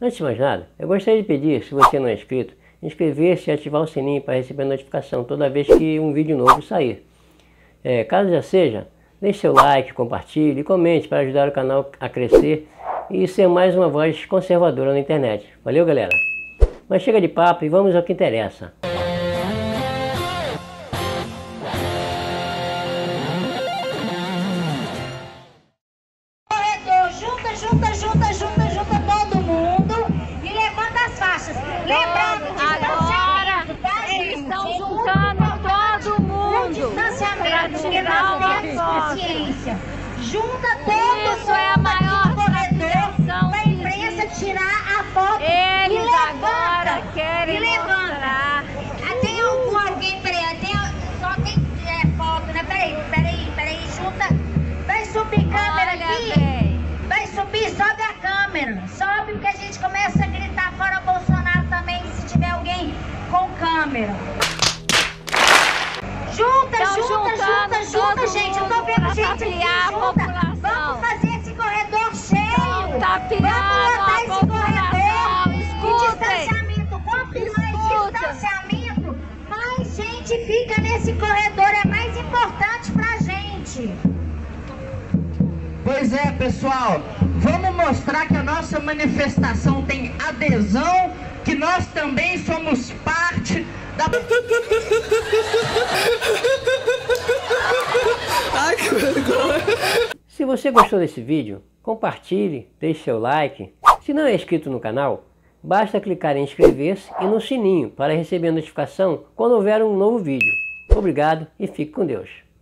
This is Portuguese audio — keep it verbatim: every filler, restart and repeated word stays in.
Antes de mais nada, eu gostaria de pedir, se você não é inscrito, inscrever-se e ativar o sininho para receber notificação toda vez que um vídeo novo sair. É, caso já seja, deixe seu like, compartilhe e comente para ajudar o canal a crescer e ser mais uma voz conservadora na internet. Valeu, galera? Mas chega de papo e vamos ao que interessa. Junta, junta, junta, junta, junta todo mundo e levanta as faixas. Lembrando, agora eles estão juntando todo mundo. Distanciamento, porque nós temos consciência. Junta todos. Isso é a maior corredor para a imprensa tirar a foto. Eles e levanta, agora querem e levanta. mostrar. Ah, tem algum, alguém, peraí, tem, só tem é, foto, né? Peraí, peraí, peraí, junta. Vai subir câmera Olha aqui. bem. Vai subir, sobe a câmera. Sobe porque a gente começa a gritar fora Bolsonaro também, se tiver alguém com câmera. Junta, Tão junta, junta, junta, todo gente. Eu tô mundo vendo pra gente aqui, tapear a junta. população. Vamos fazer esse corredor cheio. Tão tapeando Vamos lotar a esse população. corredor. Escutem. E distanciamento. Quanto mais Escuta. distanciamento, mais gente fica nesse corredor. É mais importante pra gente. Pois é, pessoal, vamos mostrar que a nossa manifestação tem adesão, que nós também somos parte da... Ai, que vergonha! Se você gostou desse vídeo, compartilhe, deixe seu like. Se não é inscrito no canal, basta clicar em inscrever-se e no sininho para receber a notificação quando houver um novo vídeo. Obrigado e fique com Deus.